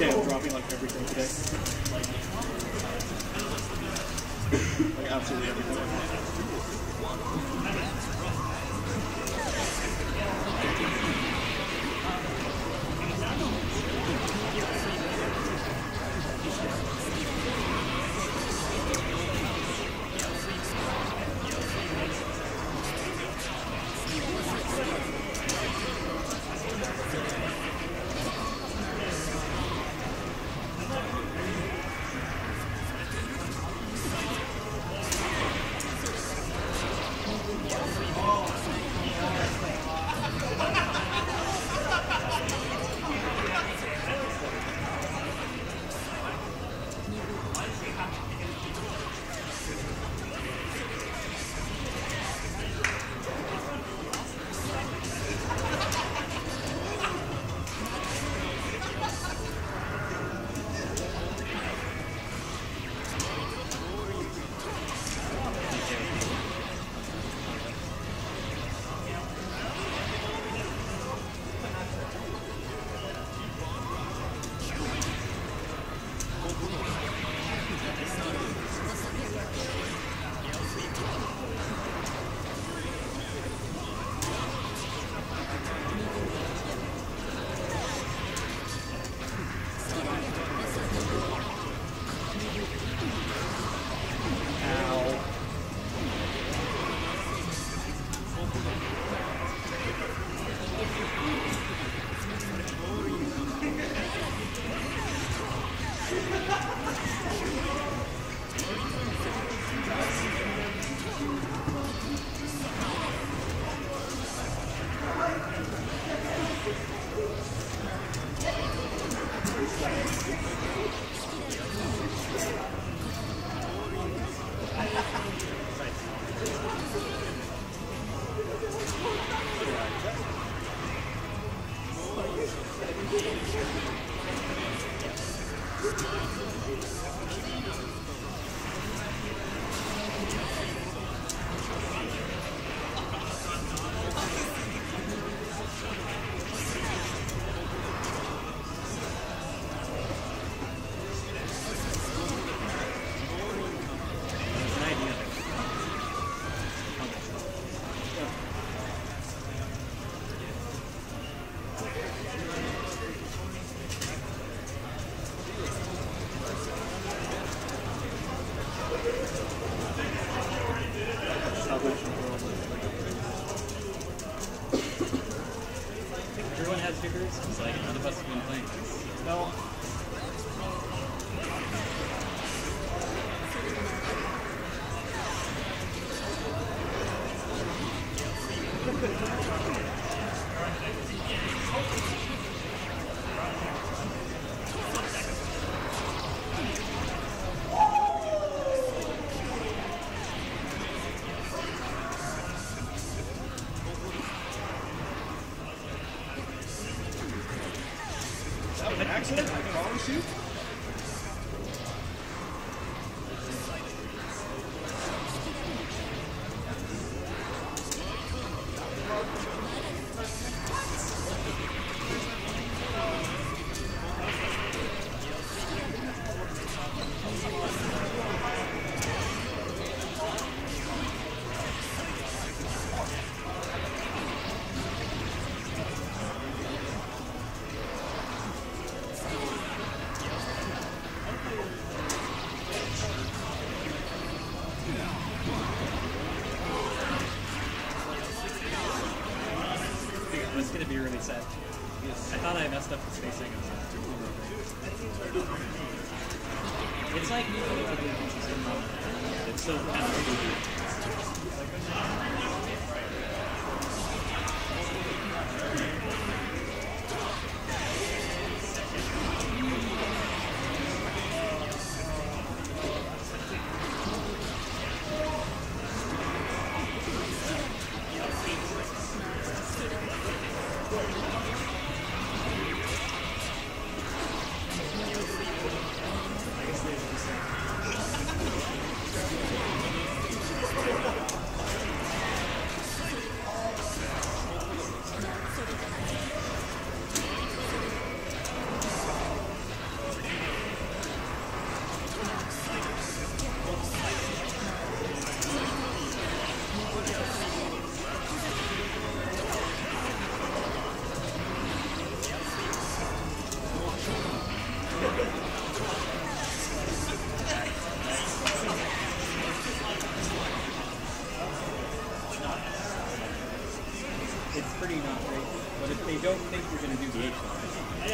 Yeah, I'm dropping like everything today. Like absolutely everything. Everyone has figures. It's like none of us have been playing this. No. An accident? Wrong shoot? It's gonna be really sad. I thought I messed up the spacing. It's like it's so it's pretty not great. But if they don't think you're going to do the H line,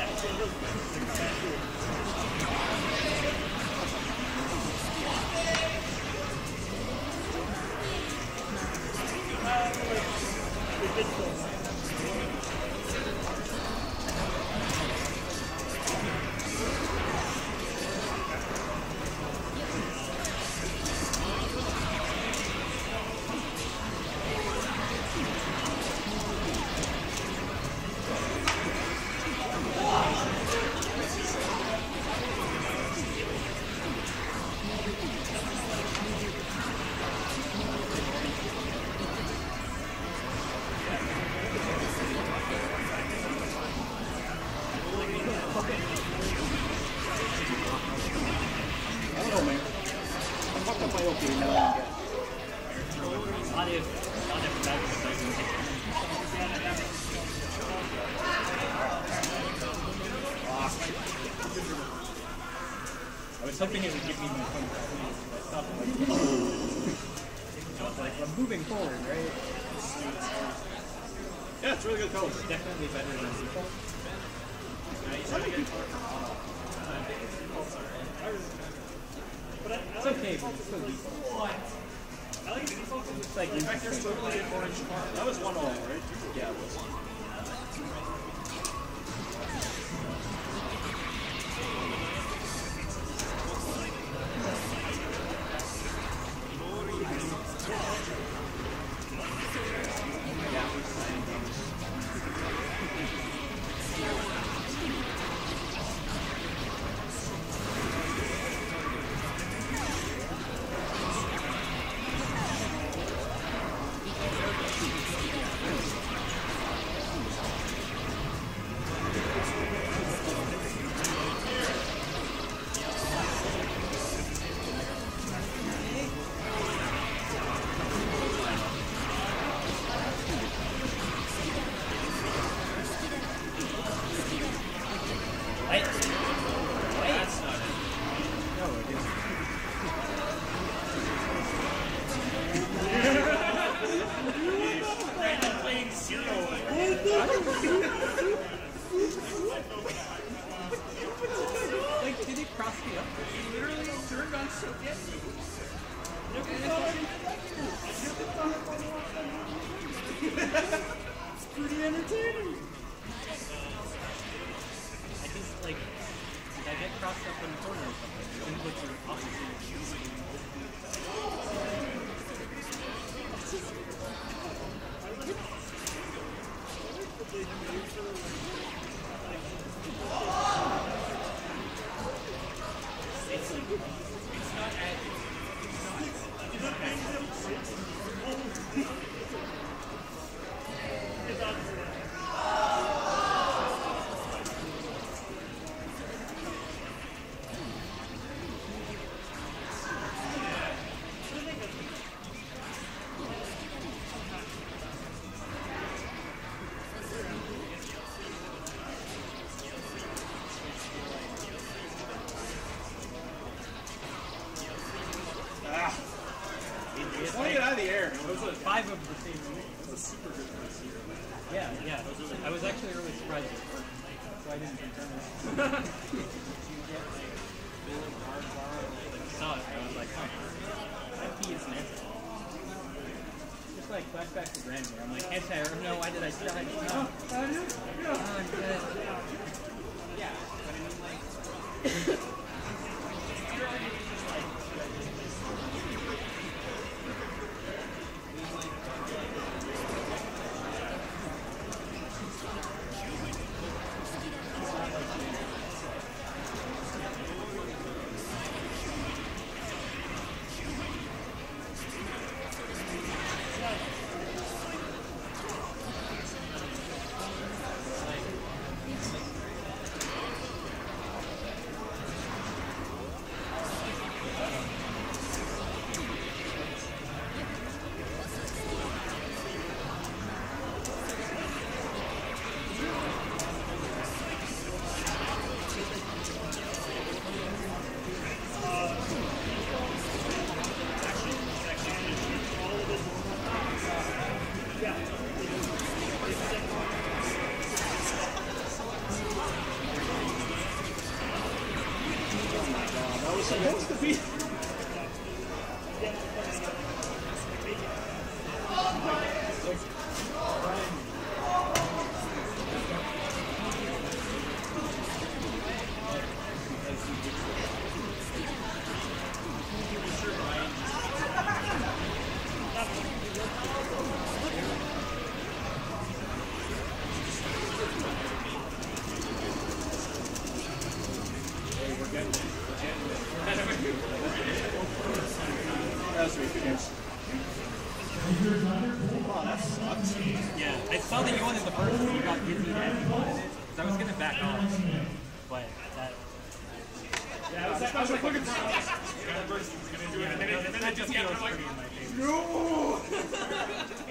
I don't know, man. I fucked up my old game now. not if that's doesn't take I was hoping it would give me my phone. I stopped like, I was like, I'm moving forward, right? Yeah, it's really good color. It's definitely better than default. It's okay, but it's still default. I like the default. It's like In fact, there's totally an orange car. That was 1-all, right? Yeah, it was. Like, did it cross me up? He literally turned on Shogun. It's pretty entertaining. I just, like, did I get crossed up in the corner or something? Inputs are opposite. I want to get out of the air. Those are 5 of the same unit. That was super good for this year. Yeah, yeah. I was actually really surprised at first, so I didn't return it. I saw it, and I was like, huh, that key is an answer. Just like flashback to Grand where I'm like, anti-air, no, why did I try? No. Oh, I'm dead. Yeah, but I mean, like... supposed to be. That's ridiculous. Oh, that sucks. Yeah, I saw that you wanted the first and you got dizzy as you wanted it. So I was gonna back off. But that. Yeah, I was like, look at that. Yeah, that just feels pretty in my favor. No!